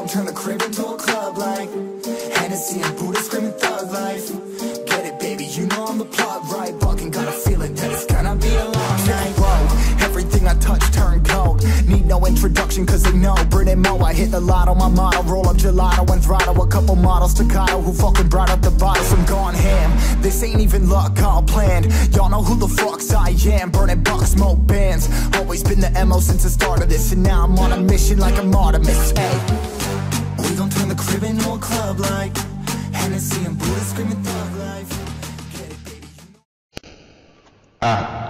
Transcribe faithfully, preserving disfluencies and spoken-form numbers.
turn the crib into a club like Hennessy and Buddha screaming thug life. Get it, baby, you know I'm the plug, right? Fucking got a feeling that it's gonna be a long night. Whoa, everything I touch turn cold. Need no introduction cause they know Brit and Mo, I hit the lotto, my motto. Roll up gelato and throttle a couple models staccato who fucking brought up the bottles. I'm gone ham, this ain't even luck, all planned. Y'all know who the fucks I am. Burning bucks, smoke bands. Always been the M O since the start of this, and now I'm on a mission like I'm Artemis. Hey, we gon' turn the crib into a club like Hennessy and Buddha screaming thug life. Get it, baby. Ah.